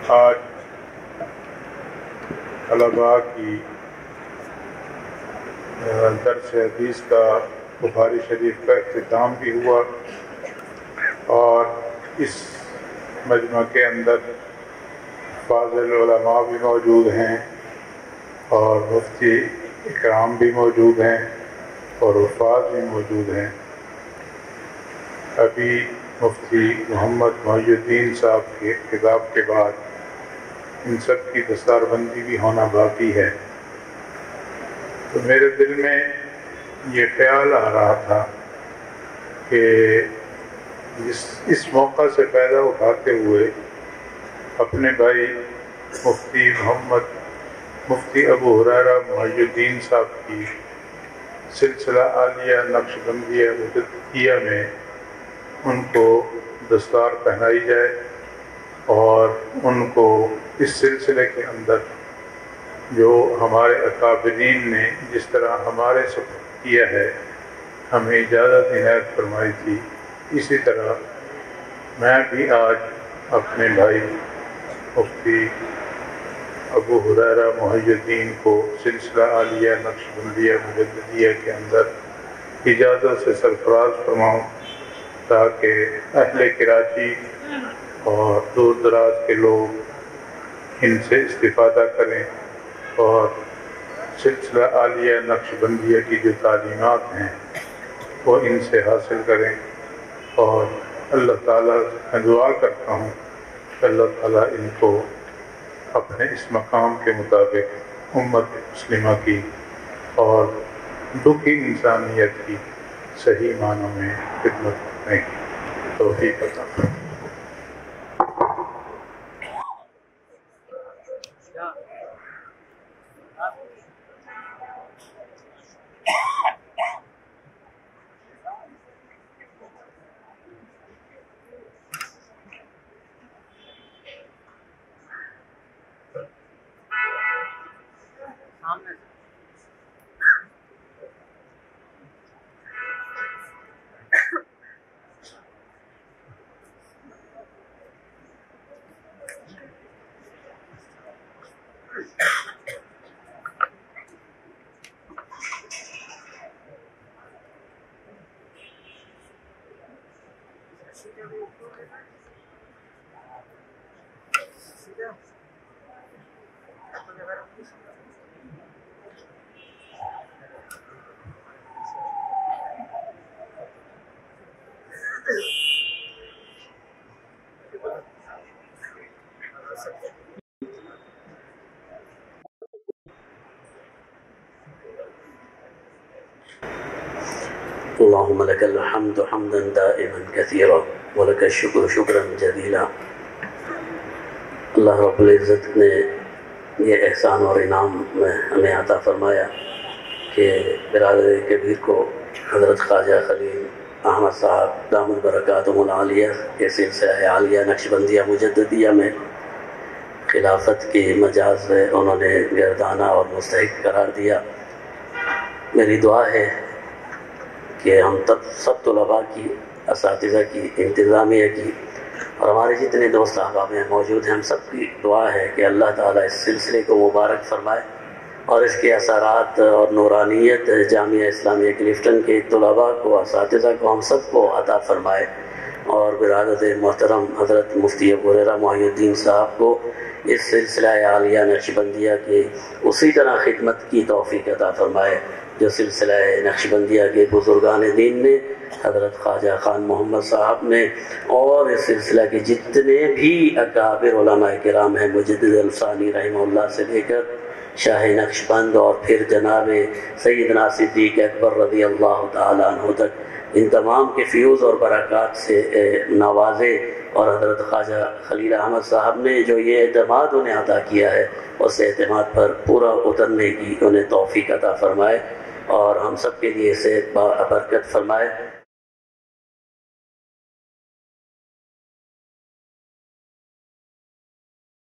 آج طلباء کی درس حدیث کا بخاری شریف کا اختتام بھی ہوا، اور اس مجمع کے اندر فاضل علماء بھی موجود ہیں اور مفتی اکرام بھی موجود ہیں اور حفاظ بھی موجود ہیں۔ ابھی مفتی محمد محی الدین صاحب کے خطاب کے بعد ان سب کی دستار بندی بھی ہونا باقی ہے۔ تو میرے دل میں یہ خیال آ رہا تھا کہ اس موقع سے فائدہ اٹھاتے ہوئے اپنے بھائی مفتی ابو ہریرہ محی الدین صاحب کی سلسلہ عالیہ نقشبندیہ مجددیہ میں ان کو دستار پہنائی جائے اور ان کو اس سلسلے کے اندر جو ہمارے اکابرین نے جس طرح ہمارے سپرد کیا ہے، ہمیں اجازت عنایت فرمائی تھی، اسی طرح میں بھی آج اپنے بھائی مفتی ابو ہریرہ محی الدین کو سلسلہ عالیہ نقشبندیہ مجددیہ کے اندر اجازت سے سرفراز فرماؤں تاکہ اہل کراچی اور دور دراز کے لوگ ان سے استفادہ کریں اور سلسلہ عالیہ نقشبندیہ کی جو تعلیمات ہیں وہ ان سے حاصل کریں، اور اللہ تعالیٰ میں دعا کرتا ہوں کہ اللہ تعالیٰ ان کو اپنے اس مقام کے مطابق امت مسلمہ کی اور دکھی انسانیت کی صحیح معنوں میں خدمت کرنے کی توفیق عطا فرمائے۔ اللهم لك الحمد حمدا دائما كثيرا ولك الشكر شكرا جزيلا۔ اللہ رب العزت نے یہ احسان اور انعام میں ہمیں عطا فرمایا کہ برادر کبیر کو حضرت خواجہ خلیل احمد صاحب دامت برکاتہم العالیہ کے سلسلہ عالیہ نقشبندیہ مجددیہ میں خلافت کی مجاز میں انہوں نے گردانہ اور مستحق قرار دیا۔ میری دعا ہے کہ ہم سب طلباء کی، اساتذہ کی، انتظامیہ کی اور ہمارے جتنے دوست احباب ہیں موجود ہیں، ہم سب کی دعا ہے کہ اللہ تعالیٰ اس سلسلے کو مبارک فرمائے اور اس کے اثرات اور نورانیت جامعہ اسلامیہ کلفٹن کے طلباء کو، اساتذہ کو، ہم سب کو عطا فرمائے، اور برادر محترم حضرت مفتی ابو ہریرہ محی الدین صاحب کو اس سلسلہ عالیہ نقشبندیہ کی اسی طرح خدمت کی توفیق عطا فرمائے جو سلسلہ نقشبندیہ کے بزرگان دین نے، حضرت خواجہ خان محمد صاحب نے، اور اس سلسلہ کے جتنے بھی اکابر علماء کرام ہیں، مجدد الثانی رحمہ اللہ سے لے کر شاہ نقشبند اور پھر جناب سیدنا صدیق اکبر رضی اللہ تعالیٰ عنہ تک، ان تمام کے فیوز اور برکات سے نوازے، اور حضرت خواجہ خلیل احمد صاحب نے جو یہ اعتماد انہیں عطا کیا ہے اس اعتماد پر پورا اترنے کی انہیں توفیق عطا فرمائے اور ہم سب کے لیے اسے برکت فرمائے۔